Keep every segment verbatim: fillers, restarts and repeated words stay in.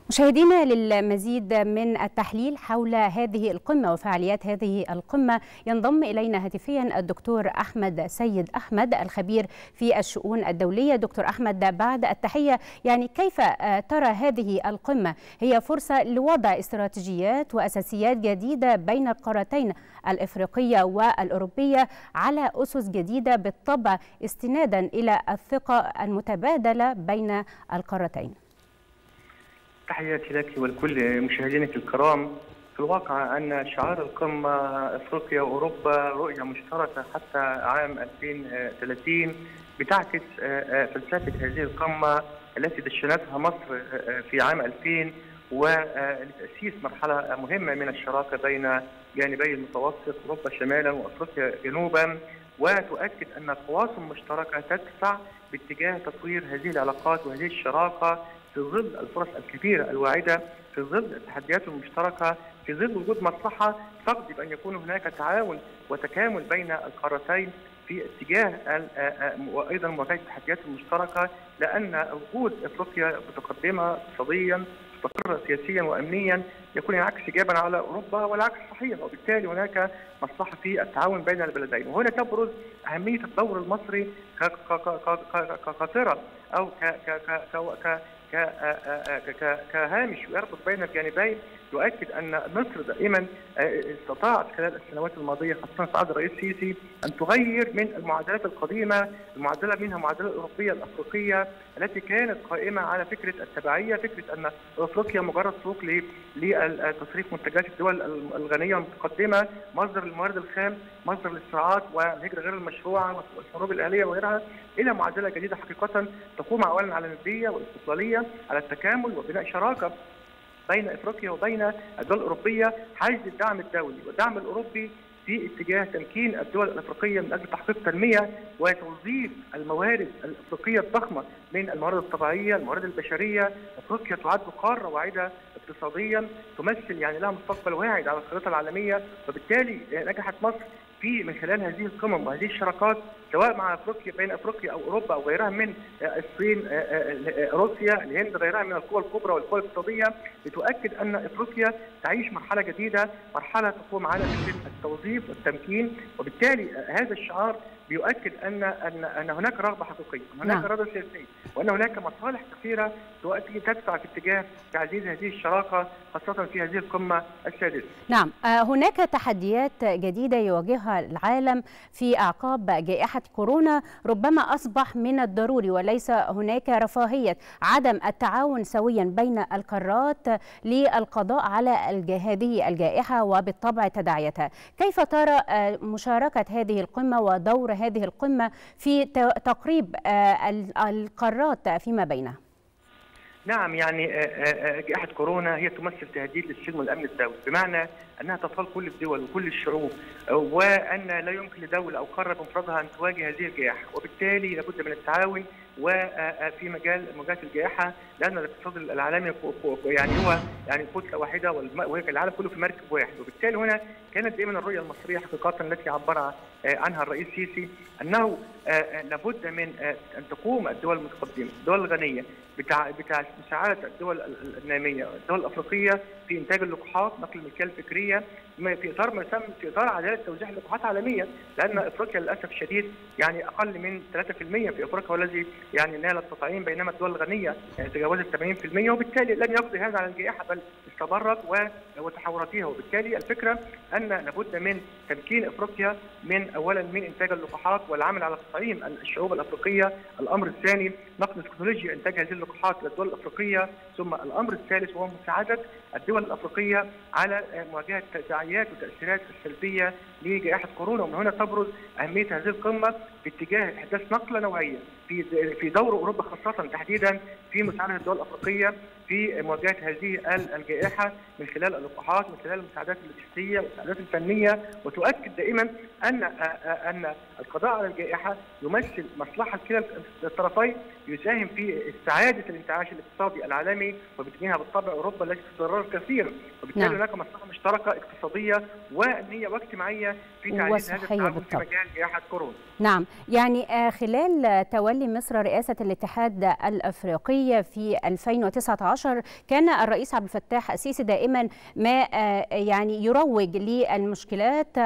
مشاهدينا، للمزيد من التحليل حول هذه القمة وفعاليات هذه القمة ينضم إلينا هاتفيا الدكتور أحمد سيد أحمد الخبير في الشؤون الدولية. دكتور أحمد، بعد التحية، يعني كيف ترى هذه القمة؟ هي فرصة لوضع استراتيجيات وأساسيات جديدة بين القارتين الإفريقية والأوروبية على أسس جديدة بالطبع استنادا إلى الثقة المتبادلة بين القارتين. تحياتي لك ولكل مشاهدينك الكرام. في الواقع أن شعار القمة أفريقيا وأوروبا رؤية مشتركة حتى عام ألفين وثلاثين بتعكس فلسفة هذه القمة التي دشنتها مصر في عام ألفين ولتأسيس مرحلة مهمة من الشراكة بين جانبي المتوسط، أوروبا شمالا وأفريقيا جنوبا، وتؤكد أن قواسم مشتركة تدفع باتجاه تطوير هذه العلاقات وهذه الشراكة في ظل الفرص الكبيرة الواعدة، في ظل التحديات المشتركة، في ظل وجود مصلحة تقضي بأن يكون هناك تعاون وتكامل بين القارتين في اتجاه وأيضا مواجهة التحديات المشتركة، لأن وجود أفريقيا متقدمة اقتصاديا مستقرة سياسيا وأمنيا يكون ينعكس إيجابا على أوروبا والعكس صحيح، وبالتالي هناك مصلحة في التعاون بين البلدين. وهنا تبرز أهمية الدور المصري كقاطرة أو كهامش يربط بين الجانبين، يؤكد أن مصر دائما استطاعت خلال السنوات الماضية خاصة في عهد الرئيس السيسي أن تغير من المعادلات القديمة، المعادلة منها المعادلة الأوروبية الأفريقية التي كانت قائمة على فكرة التبعية، فكرة أن أفريقيا مجرد سوق لتصريف منتجات الدول الغنية والمتقدمة، مصدر للموارد الخام، مصدر للصراعات والهجرة غير المشروعة والحروب الأهلية وغيرها، إلى معادلة جديدة حقيقة تقوم أولا على الندية والاستقلالية، على التكامل وبناء شراكة بين افريقيا وبين الدول الاوروبيه، حيز الدعم الدولي والدعم الاوروبي في اتجاه تمكين الدول الافريقيه من اجل تحقيق تنميه وتوظيف الموارد الافريقيه الضخمه من الموارد الطبيعيه، الموارد البشريه. افريقيا تعد قاره واعده اقتصاديا، تمثل يعني لها مستقبل واعد على الخريطه العالميه، وبالتالي نجحت مصر في من خلال هذه القمم وهذه الشراكات سواء مع افريقيا بين افريقيا او اوروبا او غيرها من الصين، روسيا، الهند، غيرها من القوى الكبرى والقوى الاقتصاديه، لتؤكد ان افريقيا تعيش مرحله جديده، مرحله تقوم على فكره التوظيف والتمكين. وبالتالي هذا الشعار بيؤكد ان ان ان هناك رغبه حقيقيه، ان هناك اراده سياسيه، وان هناك مصالح كثيره تدفع في اتجاه تعزيز هذه الشراكه خاصه في هذه القمه السادسه. نعم، هناك تحديات جديده يواجهها العالم في اعقاب جائحه كورونا، ربما اصبح من الضروري وليس هناك رفاهيه عدم التعاون سويا بين القارات للقضاء على هذه الجائحه وبالطبع تداعياتها. كيف ترى مشاركه هذه القمه ودور هذه القمة في تقريب القارات فيما بينها؟ نعم، يعني جائحة كورونا هي تمثل تهديد للسلم والأمن الدولي، بمعنى أنها تطال كل الدول وكل الشعوب، وأن لا يمكن لدولة أو قارة بمفردها أن تواجه هذه الجائحة، وبالتالي لابد من التعاون وفي مجال مواجهة الجائحة، لأن الاقتصاد العالمي يعني هو يعني كتلة واحدة والعالم كله في مركب واحد. وبالتالي هنا كانت دائما الرؤية المصرية حقيقة التي عبر عنها الرئيس السيسي أنه لابد من أن تقوم الدول المتقدمة، الدول الغنية، بمساعدة الدول النامية، الدول الأفريقية في إنتاج اللقاحات، نقل الملكية الفكرية، في إطار ما يسمى في إطار عدالة توزيع اللقاحات عالميا، لأن أفريقيا للأسف الشديد يعني أقل من ثلاثة بالمئة في أفريقيا والذي يعني نال التطعيم، بينما الدول الغنية تجاوزت ثمانين بالمئة، وبالتالي لم يقضي هذا على الجائحة بل استمرت وتحوراتها. وبالتالي الفكرة أن لابد من تمكين أفريقيا من أولا من إنتاج اللقاحات والعمل على تطعيم الشعوب الأفريقية، الأمر الثاني نقل تكنولوجيا إنتاج هذه اللقاحات إلى الدول الأفريقية، ثم الأمر الثالث وهو مساعدة الدول الأفريقية على مواجهة التداعيات والتأثيرات السلبية لجائحة كورونا. ومن هنا تبرز أهمية هذه القمة باتجاه إحداث نقلة نوعية في في دور أوروبا خاصة تحديدا في مساعدة الدول الأفريقية في مواجهة هذه الجائحة من خلال اللقاحات، من خلال المساعدات اللوجستية والمساعدات الفنية، وتؤكد دائما أن أن القضاء على الجائحة يمثل مصلحة كلا الطرفين، يساهم في استعادة الانتعاش الاقتصادي العالمي، وبتجيها بالطبع أوروبا التي تتضرر كثيرا، وبالتالي هناك نعم. مصلحة مشتركة اقتصادية وأمنية واجتماعية في تعزيز هذا التعاون في مجال جائحة كورونا. نعم، يعني خلال تولي مصر رئاسة الاتحاد الأفريقي في ألفين وتسعة عشر عشر كان الرئيس عبد الفتاح السيسي دائما ما يعني يروج للمشكلات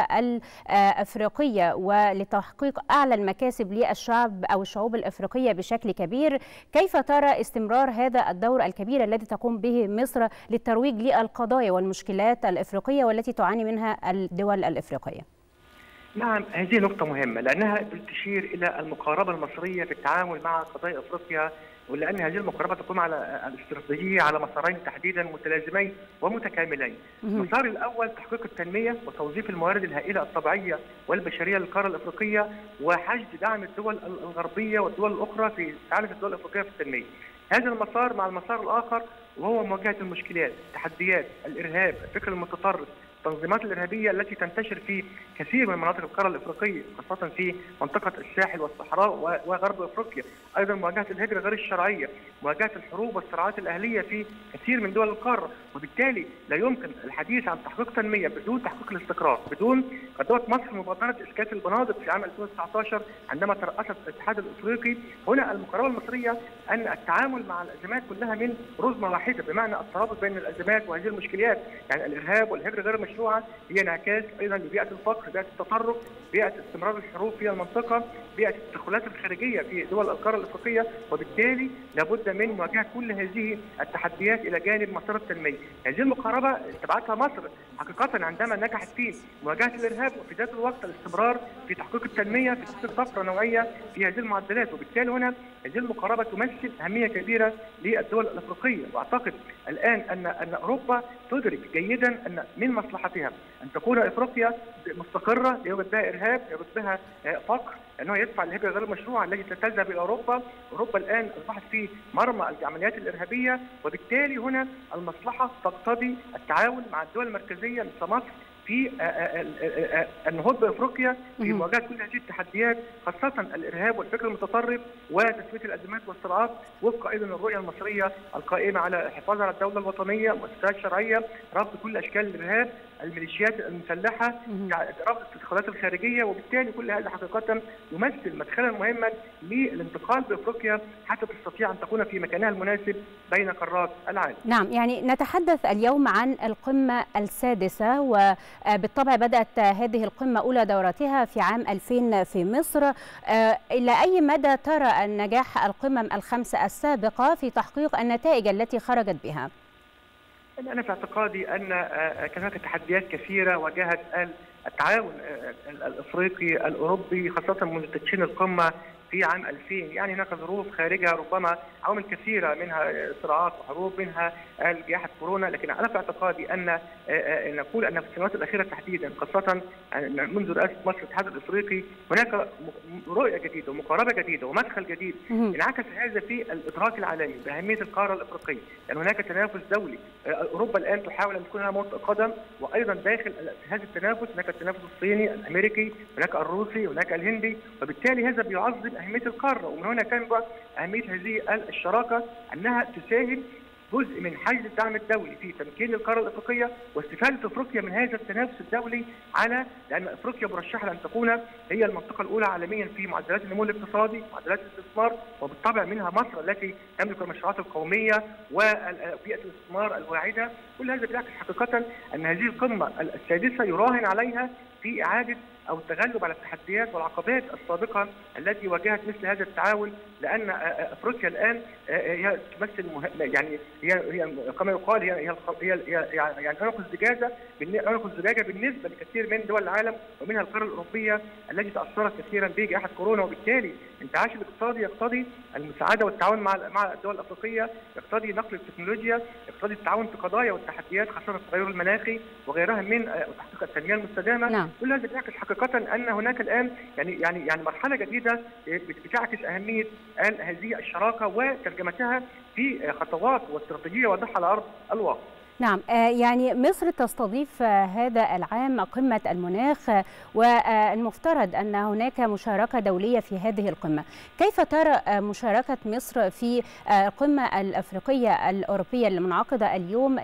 الأفريقية ولتحقيق أعلى المكاسب للشعب أو الشعوب الأفريقية بشكل كبير. كيف ترى استمرار هذا الدور الكبير الذي تقوم به مصر للترويج للقضايا والمشكلات الأفريقية والتي تعاني منها الدول الأفريقية؟ نعم، هذه نقطة مهمة لأنها تشير إلى المقاربة المصرية في التعامل مع قضايا أفريقيا، ولأن هذه المقاربة تقوم على الاستراتيجية على مسارين تحديدا متلازمين ومتكاملين. المسار الأول تحقيق التنمية وتوظيف الموارد الهائلة الطبيعية والبشرية للقارة الأفريقية وحشد دعم الدول الغربية والدول الأخرى في تعالج الدول الأفريقية في التنمية. هذا المسار مع المسار الآخر وهو مواجهة المشكلات، التحديات، الإرهاب، الفكر المتطرف، التنظيمات الإرهابية التي تنتشر في كثير من مناطق القارة الأفريقية خاصة في منطقة الساحل والصحراء وغرب أفريقيا. أيضا مواجهة الهجرة غير الشرعية، مواجهة الحروب والصراعات الأهلية في كثير من دول القارة، وبالتالي لا يمكن الحديث عن تحقيق تنمية بدون تحقيق الاستقرار، بدون قدوة مصر مبادرة إسكات البنادق في عام ألفين وتسعة عشر عندما ترأست الاتحاد الأفريقي. هنا المقاربة المصرية أن التعامل مع الأزمات كلها من رزمة واحدة، بمعنى الترابط بين الأزمات وهذه المشكلات، يعني الإرهاب والهجرة غير المشروعة هي انعكاس أيضا لبيئة الفقر، بيئة التطرف، بيئة استمرار الحروب في المنطقة، بيئة التدخلات الخارجية في دول القارة الأفريقية، وبالتالي لابد من مواجهة كل هذه التحديات إلى جانب مسار التنمية. هذه المقاربة اتبعتها مصر حقيقة عندما نجحت في مواجهة الإرهاب، وفي ذات الوقت الاستمرار في تحقيق التنمية في تحقيق طفرة نوعية في هذه المعدلات، وبالتالي هنا هذه المقاربة تمثل أهمية كبيرة للدول الأفريقية. وأعتقد الآن أن أن أوروبا تدرك جيدا أن من مصلحتها أن تكون أفريقيا مستقرة، يوجد بها إرهاب، يوجد بها فقر، أنه يدفع الهجرة غير المشروعة التي تذهب إلى أوروبا. أوروبا الآن أصبحت في مرمى العمليات الإرهابية، وبالتالي هنا المصلحة تقتضي التعاون مع الدول المركزية مثل مصر في النهوض بافريقيا في مواجهه كل هذه التحديات، خاصه الارهاب والفكر المتطرف وتسويه الازمات والصراعات، وفق ايضا الرؤيه المصريه القائمه على الحفاظ على الدوله الوطنيه، مؤسسات شرعيه، رفض كل اشكال الارهاب، الميليشيات المسلحه، رفض التدخلات الخارجيه، وبالتالي كل هذا حقيقه يمثل مدخلا مهما للانتقال بافريقيا حتى تستطيع ان تكون في مكانها المناسب بين قارات العالم. نعم، يعني نتحدث اليوم عن القمه السادسه، وبالطبع بدات هذه القمه اولى دورتها في عام ألفين في مصر. الى اي مدى ترى النجاح القمم الخمسه السابقه في تحقيق النتائج التي خرجت بها؟ أنا في اعتقادي أن كان هناك تحديات كثيرة واجهت التعاون الأفريقي الأوروبي خاصة منذ تدشين القمة في عام ألفين. يعني هناك ظروف خارجة، ربما عوامل كثيرة، منها صراعات وحروب، منها جائحة كورونا، لكن أنا في اعتقادي أن نقول أن في السنوات الأخيرة تحديدا خاصة منذ رئاسة مصر الاتحاد الأفريقي هناك رؤية جديدة ومقاربة جديدة ومدخل جديد انعكس هذا في الإدراك العالمي بأهمية القارة الأفريقية، لأن يعني هناك تنافس دولي. أوروبا الآن تحاول أن تكون لها موطئ قدم، وأيضا داخل هذا التنافس هناك التنافس الصيني، الأمريكي، هناك الروسي، هناك الهندي، وبالتالي هذا بيعظم أهمية القارة. ومن هنا كان بقى أهمية هذه الشراكة أنها تساهم جزء من حجز الدعم الدولي في تمكين القاره الافريقيه واستفاده افريقيا من هذا التنافس الدولي، على لان افريقيا مرشحه لان تكون هي المنطقه الاولى عالميا في معدلات النمو الاقتصادي، معدلات الاستثمار، وبالطبع منها مصر التي تملك المشروعات القوميه وبيئه الاستثمار الواعده. كل هذا بيعكس حقيقه ان هذه القمه السادسه يراهن عليها في اعاده او التغلب على التحديات والعقبات السابقه التي واجهت مثل هذا التعاون، لان افريقيا الان هي تمثل يعني هي هي كما يقال هي هي هي يعني عنق الزجاجه عنق الزجاجه بالنسبه لكثير من دول العالم ومنها القاره الاوروبيه التي تاثرت كثيرا بجائحه كورونا، وبالتالي انتعاش الاقتصادي يقتضي المساعده والتعاون مع مع الدول الافريقيه، يقتضي نقل التكنولوجيا، يقتضي التعاون في قضايا والتحديات خاصه التغير المناخي وغيرها من تحقيق التنميه المستدامه. نعم. كل هذا بيعكس حقيقه ان هناك الان يعني يعني يعني مرحله جديده بتعكس اهميه هذه الشراكه وترجمتها في خطوات واستراتيجيه واضحه على ارض الواقع. نعم، يعني مصر تستضيف هذا العام قمة المناخ، والمفترض أن هناك مشاركة دولية في هذه القمة. كيف ترى مشاركة مصر في القمة الأفريقية الأوروبية المنعقدة اليوم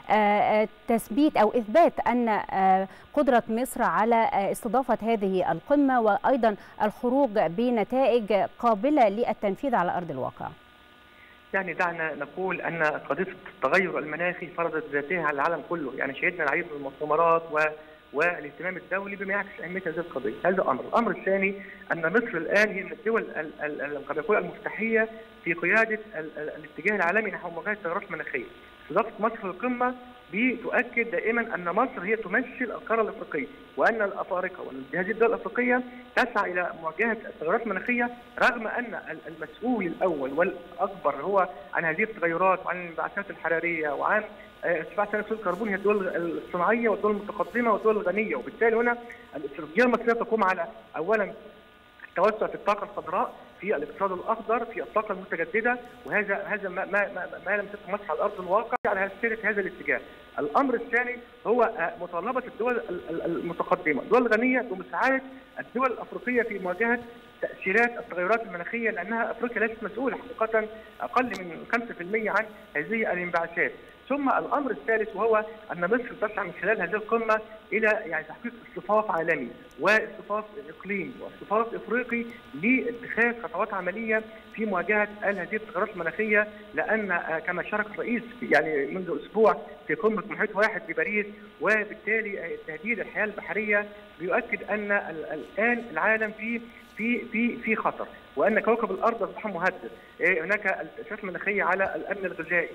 لتثبيت أو إثبات أن قدرة مصر على استضافة هذه القمة وأيضا الخروج بنتائج قابلة للتنفيذ على أرض الواقع؟ يعني دعنا نقول ان قضيه التغير المناخي فرضت ذاتها على العالم كله، يعني شهدنا العديد من المؤتمرات و والاهتمام الدولي بما يعكس اهميه هذه القضيه، هذا امر، الامر الثاني ان مصر الان هي من الدول قد يكون المفتاحيه في قياده الاتجاه العالمي نحو مواجهه التغيرات المناخيه. استضافه مصر للقمه بتؤكد دائما ان مصر هي تمثل القاره الافريقيه، وان الافارقه وهذه الدول الافريقيه تسعى الى مواجهه التغيرات المناخيه، رغم ان المسؤول الاول والاكبر هو عن هذه التغيرات وعن الانبعاثات الحراريه وعن ارتفاع ثاني اكسيد الكربون هي الدول الصناعيه والدول المتقدمه والدول الغنيه، وبالتالي هنا الاستراتيجيه المصريه تقوم على اولا التوسع في الطاقه الخضراء، في الاقتصاد الاخضر، في الطاقه المتجدده، وهذا هذا ما ما ما, ما لم تكن مصر على ارض الواقع على سيره هذا الاتجاه. الامر الثاني هو مطالبه الدول المتقدمه، الدول الغنيه بمساعده الدول الافريقيه في مواجهه تاثيرات التغيرات المناخيه، لانها افريقيا ليست مسؤوله حقيقه اقل من خمسة بالمئة عن هذه الانبعاثات. ثم الامر الثالث وهو ان مصر تسعى من خلال هذه القمه الى يعني تحقيق اصطفاف عالمي واصطفاف اقليمي واصطفاف افريقي لاتخاذ خطوات عمليه في مواجهه هذه التغيرات المناخيه، لان كما شارك الرئيس يعني منذ اسبوع في قمه محيط واحد بباريس، وبالتالي تهديد الحياه البحريه بيؤكد ان الان العالم في في في في خطر، وان كوكب الارض اصبح مهدد. هناك التأثيرات المناخيه على الامن الغذائي،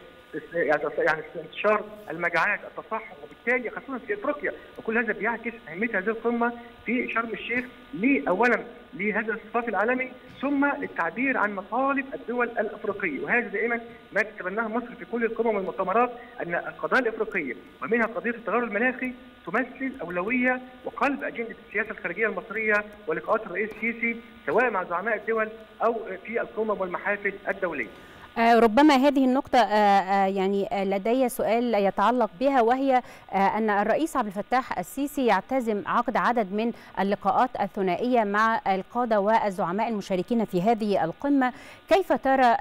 يعني انتشار المجاعات، التصحر، وبالتالي خاصه في افريقيا، وكل هذا بيعكس اهميه هذه القمه في شرم الشيخ اولا لهذا الاصطفاف العالمي، ثم للتعبير عن مطالب الدول الافريقيه، وهذا دائما ما تتبناه مصر في كل القمم والمؤتمرات، ان القضايا الافريقيه ومنها قضيه التغير المناخي تمثل اولويه وقلب اجنده السياسه الخارجيه المصريه ولقاءات الرئيس السيسي سواء مع زعماء الدول او في القمم والمحافل الدوليه. ربما هذه النقطة يعني لدي سؤال يتعلق بها، وهي أن الرئيس عبد الفتاح السيسي يعتزم عقد عدد من اللقاءات الثنائية مع القادة والزعماء المشاركين في هذه القمة. كيف ترى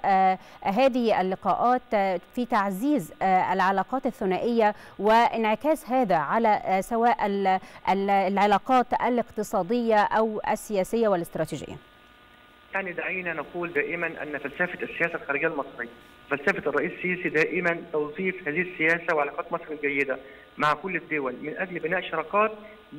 هذه اللقاءات في تعزيز العلاقات الثنائية وانعكاس هذا على سواء العلاقات الاقتصادية أو السياسية والاستراتيجية؟ يعني دعينا نقول دائما ان فلسفه السياسه الخارجيه المصريه، فلسفه الرئيس السيسي دائما توظيف هذه السياسه وعلاقات مصر الجيده مع كل الدول من اجل بناء شراكات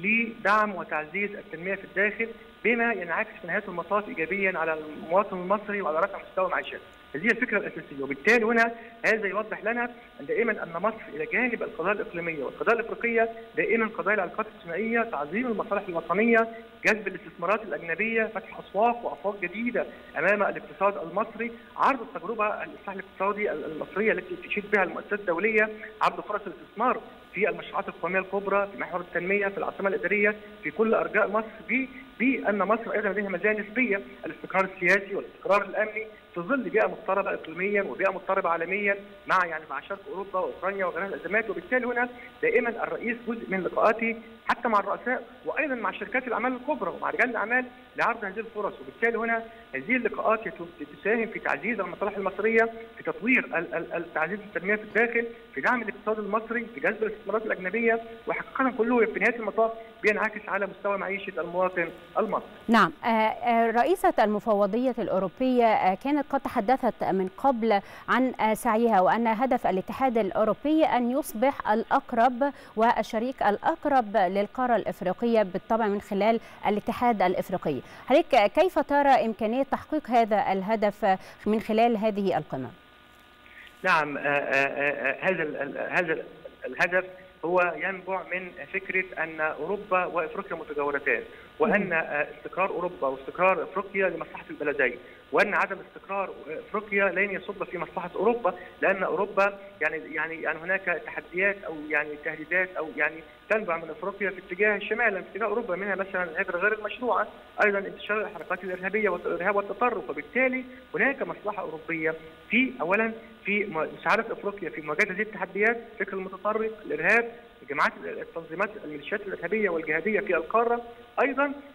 لدعم وتعزيز التنميه في الداخل، بما ينعكس في نهايه المطاف ايجابيا على المواطن المصري وعلى رفع مستوى معيشته. هذه الفكره الاساسيه، وبالتالي هنا هذا يوضح لنا أن دائما ان مصر الى جانب القضايا الاقليميه والقضايا الافريقيه دائما قضايا العلاقات الثنائيه، تعظيم المصالح الوطنيه، جذب الاستثمارات الاجنبيه، فتح اسواق وافاق جديده امام الاقتصاد المصري، عرض التجربه الاصلاح الاقتصادي المصريه التي تشيد بها المؤسسات الدوليه، عرض فرص الاستثمار في المشروعات القوميه الكبرى، في محور التنميه، في العاصمه الاداريه، في كل ارجاء مصر، بان مصر ايضا لديها مزايا نسبيه، الاستقرار السياسي والاستقرار الامني في ظل بيئه مضطربه اقليميا وبيئه مضطربه عالميا مع يعني مع شرق اوروبا واوكرانيا وغيرها من الازمات. وبالتالي هنا دائما الرئيس جزء من لقاءاته حتى مع الرؤساء وايضا مع شركات الاعمال الكبرى ومع رجال الاعمال لعرض هذه الفرص، وبالتالي هنا هذه اللقاءات تساهم في تعزيز المصالح المصريه، في تطوير تعزيز التنميه في الداخل، في دعم الاقتصاد المصري، في جذب الاستثمارات الاجنبيه، وحقيقه كله في نهايه المطاف بينعكس على مستوى معيشه المواطن المصري. نعم، رئيسة المفوضية الأوروبية كانت قد تحدثت من قبل عن سعيها وأن هدف الاتحاد الأوروبي أن يصبح الأقرب والشريك الأقرب للقارة الإفريقية بالطبع من خلال الاتحاد الإفريقي. حضرتك كيف ترى إمكانية تحقيق هذا الهدف من خلال هذه القمة؟ نعم، هذا هذا الهدف هو ينبع من فكره ان اوروبا وافريقيا متجاورتان، وان استقرار اوروبا واستقرار افريقيا لمصلحه البلدين، وان عدم استقرار افريقيا لن يصب في مصلحه اوروبا، لان اوروبا يعني يعني يعني هناك تحديات او يعني تهديدات او يعني تنبع من افريقيا في اتجاه الشمال، في اتجاه اوروبا، منها مثلا الهجره غير المشروعه، ايضا انتشار الحركات الارهابيه والارهاب والتطرف، وبالتالي هناك مصلحه اوروبيه في اولا في مساعده افريقيا في مواجهه هذه التحديات، الفكر المتطرف، الارهاب، جماعات التنظيمات الميليشيات الارهابيه والجهاديه في القاره، ايضا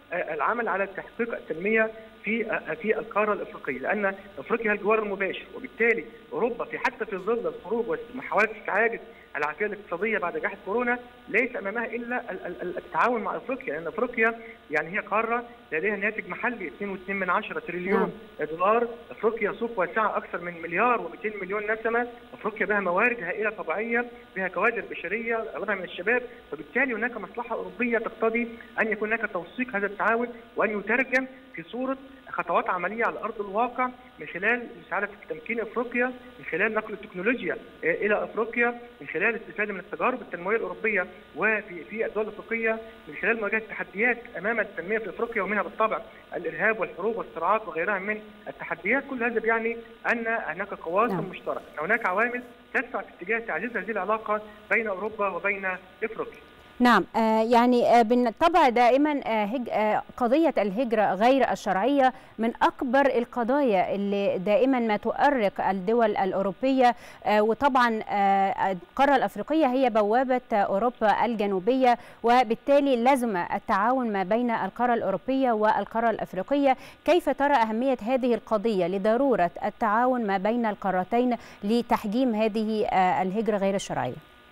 العمل على تحقيق التنميه في في القاره الافريقيه، لان افريقيا هي الجوار المباشر، وبالتالي اوروبا في حتى في ظل الخروج ومحاوله استعاده العافيه الاقتصاديه بعد جائحه كورونا ليس امامها الا التعاون مع افريقيا، لان افريقيا يعني هي قاره لديها ناتج محلي اثنين فاصلة اثنين من عشرة تريليون دولار، افريقيا سوق واسعه اكثر من مليار ومئتين مليون نسمه، افريقيا بها موارد هائله طبيعيه، بها كوادر بشريه اغلبها من الشباب، وبالتالي هناك مصلحه اوروبيه تقتضي ان يكون هناك توثيق هذا التعاون وان يترجم في صوره خطوات عمليه على ارض الواقع من خلال مساعده تمكين افريقيا، من خلال نقل التكنولوجيا الى افريقيا، من خلال الاستفاده من التجارب التنمويه الاوروبيه وفي في الدول الافريقيه، من خلال مواجهه التحديات امام التنميه في افريقيا ومنها بالطبع الارهاب والحروب والصراعات وغيرها من التحديات، كل هذا بيعني ان هناك قواسم مشتركه، ان هناك عوامل تدفع في اتجاه تعزيز هذه العلاقه بين اوروبا وبين افريقيا. نعم، يعني بالطبع دائما قضية الهجرة غير الشرعية من أكبر القضايا اللي دائما ما تؤرق الدول الأوروبية، وطبعا القارة الأفريقية هي بوابة أوروبا الجنوبية، وبالتالي لازم التعاون ما بين القارة الأوروبية والقارة الأفريقية. كيف ترى أهمية هذه القضية لضرورة التعاون ما بين القارتين لتحجيم هذه الهجرة غير الشرعية؟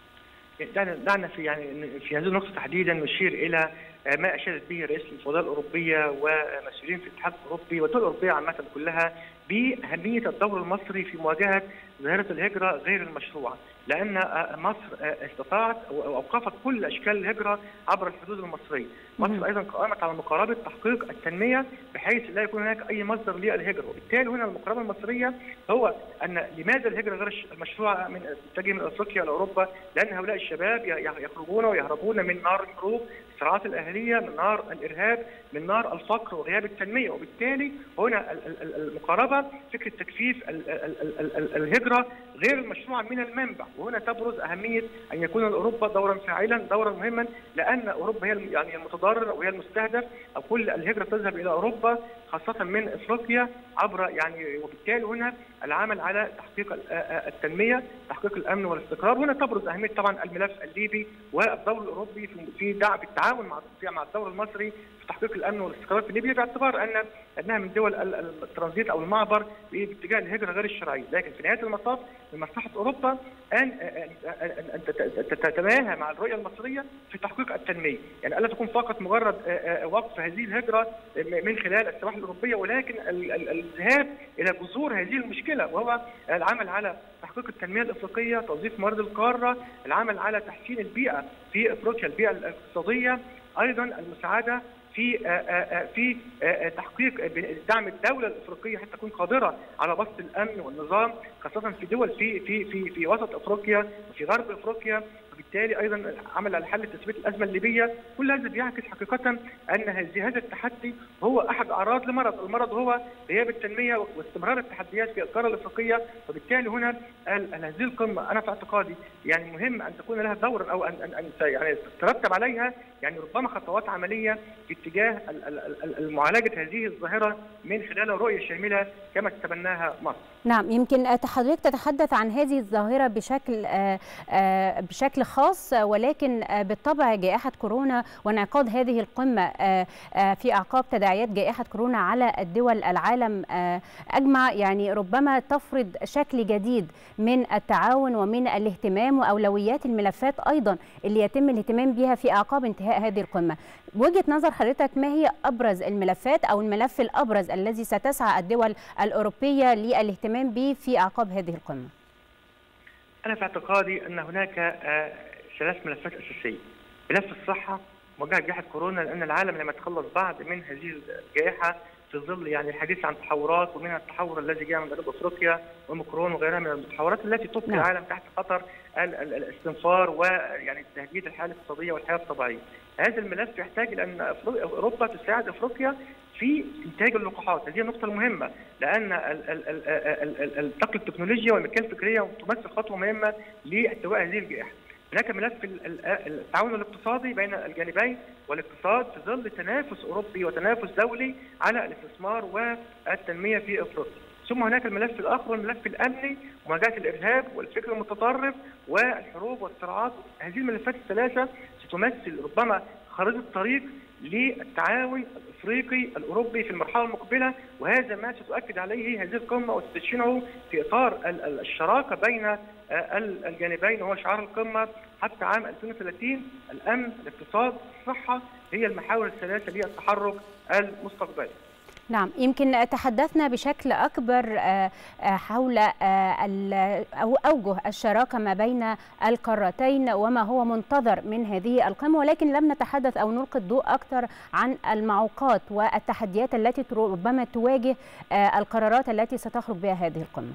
دعنا في يعني في هذه النقطة تحديدا نشير إلى ما أشارت به رئيس المفوضية الأوروبية ومسؤولين في الاتحاد الأوروبي والدول الأوروبية عامة كلها بأهمية الدور المصري في مواجهة ظاهرة الهجرة غير المشروعة، لأن مصر استطاعت أو أوقفت كل أشكال الهجرة عبر الحدود المصرية. مصر أيضا قامت على مقاربة تحقيق التنمية بحيث لا يكون هناك أي مصدر للهجرة، وبالتالي هنا المقاربة المصرية هو أن لماذا الهجرة غير المشروعة من تتجه من أفريقيا إلى أوروبا؟ لأن هؤلاء الشباب يخرجون ويهربون من نار الحروب، الصراعات الأهلية، من نار الإرهاب، من نار الفقر وغياب التنمية، وبالتالي هنا المقاربة فكرة تكثيف الهجرة غير المشروعة من المنبع، وهنا تبرز أهمية أن يكون لأوروبا دورا فاعلا دورا مهما، لأن أوروبا هي يعني المتضرر وهي المستهدف، أو كل الهجرة تذهب إلى أوروبا خاصة من أفريقيا عبر يعني، وبالتالي هنا العمل على تحقيق التنمية، تحقيق الأمن والاستقرار. هنا تبرز أهمية طبعا الملف الليبي والدور الأوروبي في دعم التعاون مع مع الدور المصري في تحقيق الأمن والاستقرار في ليبيا، باعتبار أن أنها من دول الترانزيت أو المعبر باتجاه الهجرة غير الشرعية، لكن في نهاية المطاف من مصلحة أوروبا أن أن تتماهى مع الرؤية المصرية في تحقيق التنمية، يعني ألا تكون فقط مجرد وقف هذه الهجرة من خلال السواحل الأوروبية، ولكن الذهاب إلى جذور هذه المشكلة، وهو العمل على تحقيق التنمية الأفريقية، توظيف موارد القارة، العمل على تحسين البيئة في أفريقيا، البيئة الاقتصادية، أيضا المساعدة في في تحقيق دعم الدوله الافريقيه حتى تكون قادره على بسط الامن والنظام، خاصه في دول في في في في وسط افريقيا وفي غرب افريقيا، وبالتالي ايضا عمل على حل تثبيت الازمه الليبيه. كل هذا بيعكس حقيقه ان هذا التحدي هو احد اعراض لمرض، المرض هو غياب التنميه واستمرار التحديات في القاره الافريقيه، وبالتالي هنا هذه القمه انا في اعتقادي يعني مهم ان تكون لها دور او ان ان يعني ترتب عليها يعني ربما خطوات عمليه في اتجاه معالجه هذه الظاهره من خلال رؤيه شامله كما تتبناها مصر. نعم، يمكن حضرتك تتحدث عن هذه الظاهره بشكل بشكل خاص، ولكن بالطبع جائحه كورونا وانعقاد هذه القمه في اعقاب تداعيات جائحه كورونا على الدول العالم اجمع يعني ربما تفرض شكل جديد من التعاون ومن الاهتمام واولويات الملفات ايضا اللي يتم الاهتمام بها في اعقاب انتهاء هذه القمه. بوجهة نظر حضرتك ما هي ابرز الملفات او الملف الابرز الذي ستسعى الدول الاوروبيه للاهتمام به في اعقاب هذه القمه؟ انا في اعتقادي ان هناك ثلاث ملفات اساسيه. ملف الصحه مواجهه جائحه كورونا، لان العالم لما تخلص بعد من هذه الجائحه في ظل يعني الحديث عن تحورات، ومنها التحور الذي جاء من جنوب افريقيا وميكرون وغيرها من التحورات التي تبقي العالم تحت خطر الاستنفار ويعني تهديد الحاله الاقتصاديه والحياه الطبيعيه. هذا الملف يحتاج الى ان اوروبا تساعد افريقيا في انتاج اللقاحات، هذه النقطه المهمه، لان نقل التكنولوجيا والملكيه الفكريه تمثل خطوه مهمه لاحتواء هذه الجائحه. هناك ملف التعاون الاقتصادي بين الجانبين والاقتصاد في ظل تنافس اوروبي وتنافس دولي على الاستثمار والتنميه في افريقيا. ثم هناك الملف الاخر الملف الامني، مواجهه الارهاب والفكر المتطرف والحروب والصراعات. هذه الملفات الثلاثه ستمثل ربما خريطه طريق للتعاون الافريقي الاوروبي في المرحله المقبله، وهذا ما ستؤكد عليه هذه القمه وستدشنه في اطار الشراكه بين الجانبين، وهو شعار القمه حتى عام ألفين وثلاثين: الامن، الاقتصاد، الصحه هي المحاور الثلاثه للتحرك المستقبلي. نعم، يمكن تحدثنا بشكل أكبر حول أوجه الشراكة ما بين القارتين وما هو منتظر من هذه القمة، ولكن لم نتحدث أو نلقي الضوء أكثر عن المعوقات والتحديات التي ربما تواجه القرارات التي ستخرج بها هذه القمة.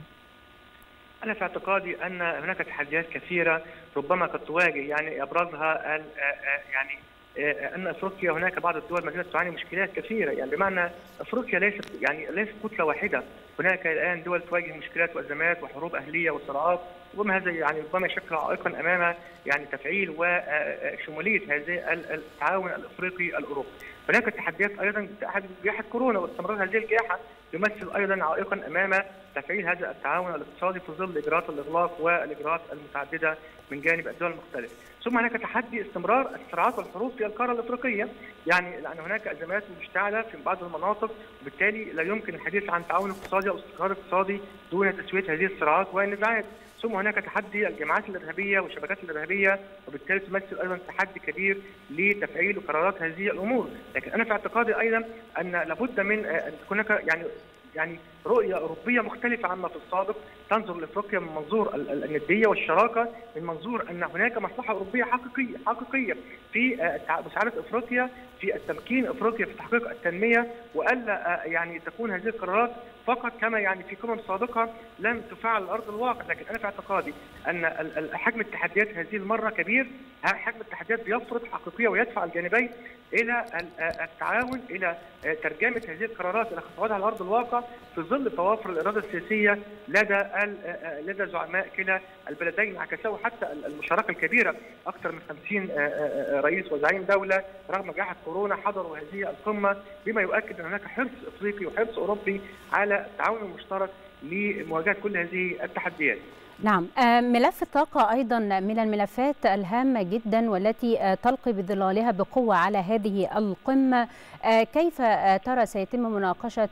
أنا في اعتقادي أن هناك تحديات كثيرة ربما قد تواجه، يعني أبرزها يعني ان افريقيا هناك بعض الدول ما زالت تعاني مشكلات كثيره، يعني بمعنى افريقيا ليست يعني ليست كتله واحده، هناك الان دول تواجه مشكلات وازمات وحروب اهليه وصراعات، ربما هذا يعني ربما يشكل عائقا امام يعني تفعيل وشموليه هذه التعاون الافريقي الاوروبي. هناك تحديات ايضا، تحدي جائحه كورونا واستمرار هذه الجائحه يمثل ايضا عائقا امام تفعيل هذا التعاون الاقتصادي في ظل اجراءات الاغلاق والاجراءات المتعدده من جانب الدول المختلفه. ثم هناك تحدي استمرار الصراعات والحروب في القاره الافريقيه، يعني لان هناك ازمات مشتعله في بعض المناطق، وبالتالي لا يمكن الحديث عن تعاون اقتصادي او استقرار اقتصادي دون تسويه هذه الصراعات والنزاعات. ثم هناك تحدي الجماعات الارهابيه والشبكات الارهابيه، وبالتالي تمثل ايضا تحدي كبير لتفعيل قرارات هذه الامور. لكن انا في اعتقادي ايضا ان لابد من ان تكون هناك يعني يعني رؤيه اوروبيه مختلفه عما في السابق، تنظر لافريقيا من منظور النديه والشراكه، من منظور ان هناك مصلحه اوروبيه حقيقيه حقيقيه في مساعده افريقيا في التمكين افريقيا في تحقيق التنميه، والا يعني تكون هذه القرارات فقط كما يعني في قمم سابقه لم تفعل على ارض الواقع. لكن انا في اعتقادي ان حجم التحديات هذه المره كبير، حجم التحديات بيفرض حقيقيه ويدفع الجانبين الى التعاون، الى ترجمه هذه القرارات الى خطواتها على ارض الواقع في ظل توافر الاراده السياسيه لدى لدى زعماء كلا البلدين، عكسوا حتى المشاركه الكبيره، اكثر من خمسين رئيس وزعيم دوله رغم جائحه كورونا حضروا هذه القمه، بما يؤكد ان هناك حرص افريقي وحرص اوروبي على التعاون المشترك لمواجهه كل هذه التحديات. نعم، ملف الطاقة أيضا من الملفات الهامة جدا والتي تلقي بظلالها بقوة على هذه القمة. كيف ترى سيتم مناقشة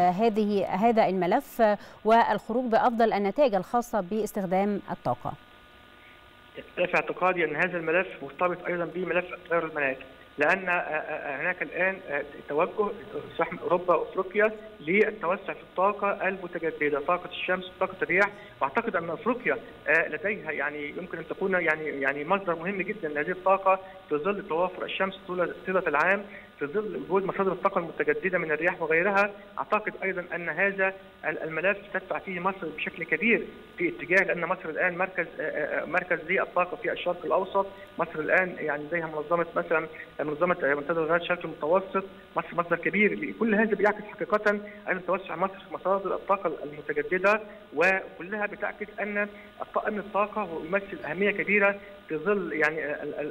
هذه هذا الملف والخروج بأفضل النتائج الخاصة باستخدام الطاقة؟ في اعتقادي أن هذا الملف مرتبط أيضا بملف تغير المناخ، لأن هناك الآن توجه أوروبا وأفريقيا للتوسع في الطاقة المتجددة، طاقة الشمس وطاقة الرياح، وأعتقد أن أفريقيا لديها يعني يمكن أن تكون يعني يعني مصدر مهم جدا لهذه الطاقة في ظل توافر الشمس طول طيلة العام، في ظل وجود مصادر الطاقة المتجددة من الرياح وغيرها. أعتقد أيضا أن هذا الملف تدفع فيه مصر بشكل كبير في اتجاه، لأن مصر الآن مركز مركز للطاقة في الشرق الأوسط، مصر الآن يعني لديها منظمة مثلا منظمة منتدى الغاز الشرق المتوسط، مصر مصدر كبير، كل هذا بيعكس حقيقة أيضا توسع مصر في مصادر الطاقة المتجددة، وكلها بتعكس أن أمن الطاقة هو يمثل أهمية كبيرة في ظل يعني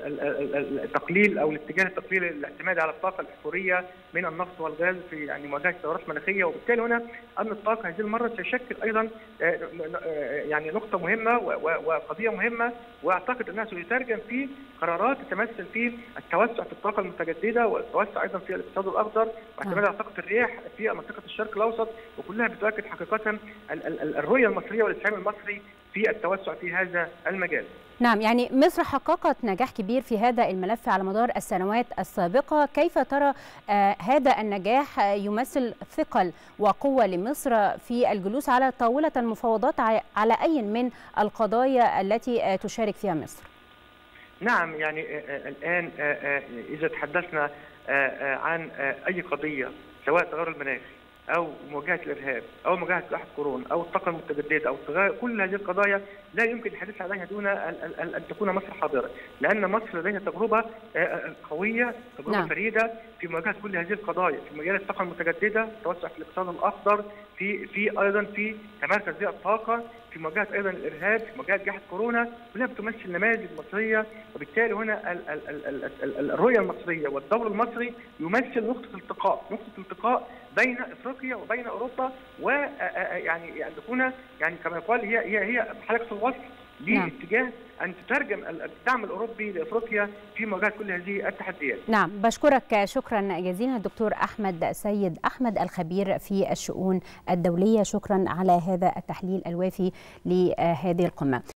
التقليل أو الاتجاه التقليل الاعتماد على الطاقة الأحفورية من النفط والغاز في يعني مواجهة تغيرات مناخية. وبالتالي هنا أمن الطاقة هذه المرة سيشكل أيضا يعني نقطة مهمة وقضية مهمة، وأعتقد أنها سيترجم في قرارات تتمثل في التوسع في الطاقة المتجددة والتوسع أيضا في الاقتصاد الأخضر واعتماد على طاقة الرياح في منطقة الشرق الأوسط، وكلها بتؤكد حقيقة الرؤية المصرية والإسهام المصري في التوسع في هذا المجال. نعم، يعني مصر حققت نجاح كبير في هذا الملف على مدار السنوات السابقة. كيف ترى آه هذا النجاح يمثل ثقل وقوة لمصر في الجلوس على طاولة المفاوضات على أي من القضايا التي آه تشارك فيها مصر؟ نعم، يعني آه الآن آه إذا تحدثنا آه عن آه أي قضية سواء تغير المناخ أو مواجهة الإرهاب أو مواجهة جائحة كورونا أو الطاقة المتجددة أو التغير، كل هذه القضايا لا يمكن الحديث عليها دون أن تكون مصر حاضرة، لأن مصر لديها تجربة قوية، تجربة نعم. فريدة في مواجهة كل هذه القضايا في مجال الطاقة المتجددة، التوسع في الاقتصاد الأخضر، في في أيضا في كمركز للطاقة، في مواجهة أيضا الإرهاب، في مواجهة جائحة كورونا، كلها بتمثل نماذج مصرية. وبالتالي هنا ال ال ال ال ال الرؤية المصرية والدور المصري يمثل نقطة التقاء، نقطة التقاء بين افريقيا وبين اوروبا، ويعني يعني تكون يعني كما يقال هي هي هي حلقه الوصل لاتجاه أن تترجم الدعم الأوروبي لأفريقيا في مواجهة كل هذه التحديات. نعم، بشكرك شكرا جزيلا الدكتور أحمد سيد أحمد الخبير في الشؤون الدولية، شكرا على هذا التحليل الوافي لهذه القمة.